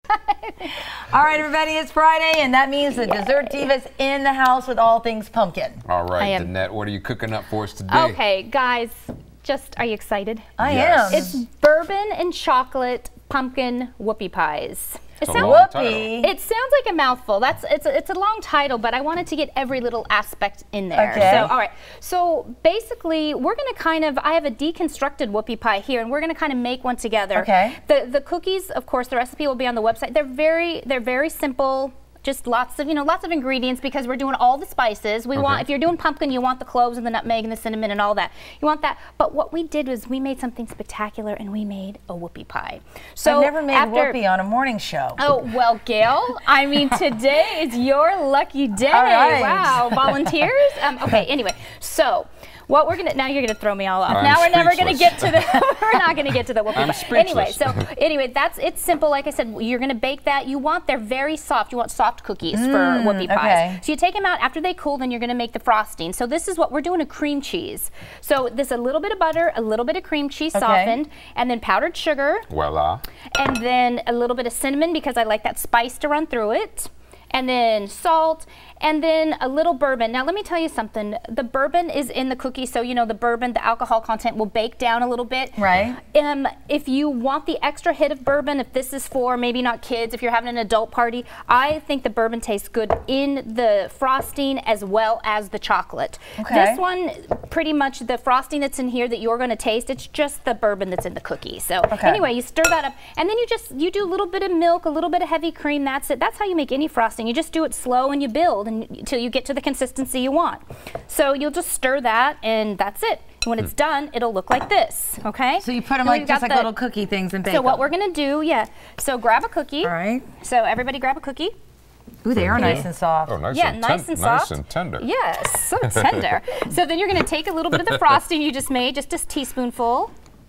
All right, everybody, it's Friday, and that means the Dessert Diva's in the house with all things pumpkin. All right, Danette, what are you cooking up for us today? Okay, guys, are you excited? I am. It's bourbon and chocolate pumpkin whoopie pies. It sounds like a mouthful. It's a long title, but I wanted to get every little aspect in there. Okay. So, all right. So basically, we're gonna I have a deconstructed whoopie pie here, and we're gonna kind of make one together. Okay. The cookies, of course, the recipe will be on the website. They're very simple. Just lots of ingredients because we're doing all the spices. We want, if you're doing pumpkin, you want the cloves and the nutmeg and the cinnamon and all that. You want that. But what we did was we made something spectacular, and we made a whoopie pie. So I've never made whoopie on a morning show. Oh, well, Gail, I mean, today is your lucky day. All right. Wow, volunteers? Okay, anyway, so what we're gonna, now you're gonna throw me all off. I'm now we're never gonna speechless. get to the, we're not gonna get to the whoopie I'm pie. speechless. Anyway, it's simple. Like I said, you're gonna bake that. They're very soft. You want soft cookies for whoopie pies. Okay. So you take them out after they cool, then you're gonna make the frosting. So this is what we're doing, a cream cheese. So this a little bit of butter, a little bit of cream cheese softened, and then powdered sugar. Voila. And then a little bit of cinnamon because I like that spice to run through it. And then salt, and then a little bourbon. Now let me tell you something. The bourbon is in the cookie, so the bourbon, the alcohol content will bake down a little bit. Right. If you want the extra hit of bourbon, if this is for maybe not kids, if you're having an adult party, I think the bourbon tastes good in the frosting as well as the chocolate. Okay. This one, pretty much the frosting that's in here that you're going to taste, it's just the bourbon that's in the cookie. So anyway, you stir that up, and then you do a little bit of milk, a little bit of heavy cream. That's it. That's how you make any frosting. You just do it slow and you build until you get to the consistency you want. So you'll just stir that, and that's it. When it's done, it'll look like this, okay? So you put them just like little cookie things and bake them. So what we're gonna do, so grab a cookie. All right. So everybody grab a cookie. Ooh, they are nice and soft. Oh, nice nice and soft. Nice and tender. Yes, so tender. So then you're gonna take a little bit of the frosting you just made, just a teaspoonful.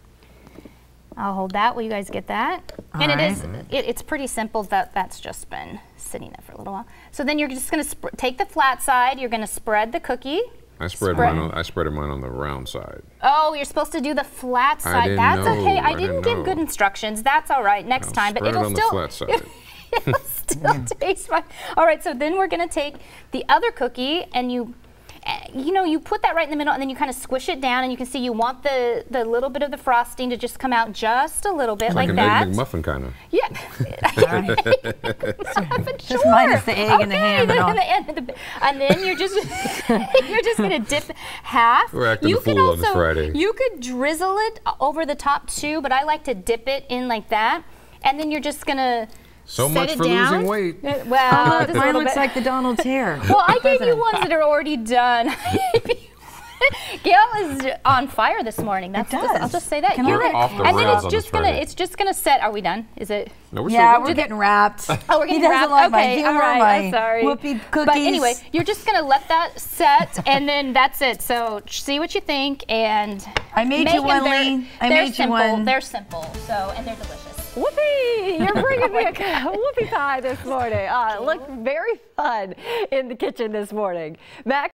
I'll hold that while you guys get that. And it's pretty simple. That's just been sitting there for a little while. So then you're just gonna take the flat side, you're gonna spread the cookie. I spread mine on the round side. Oh, you're supposed to do the flat side. That's okay. I didn't give good instructions. That's all right. Next time, but it'll still flat side. it'll still taste fine. All right, so then we're gonna take the other cookie, and you put that right in the middle, and then you kind of squish it down, and you can see you want the little bit of the frosting to just come out just a a little bit like that. Like an Egg McMuffin kind of. Yeah. Just minus the egg and the ham and all. And then you're just gonna dip half. We're acting a fool on this Friday. You could drizzle it over the top too, but I like to dip it in like that, and then you're just gonna So much for losing weight. Well, mine looks like the Donald's hair. Well, I gave you ones that are already done. Gail is on fire this morning. I'll just say that. You're off the rails then on it's just gonna set. Are we done? Is it? No, we're getting wrapped. Oh, we're getting wrapped. Like okay, all right. I'm sorry. Whoopie cookies. But anyway, you're just gonna let that set, and then that's it. So see what you think, and I made you one, Lee. I made you one. They're simple. So and they're delicious. Whoopie! You're bringing me a whoopie pie this morning. Looked very fun in the kitchen this morning. Max.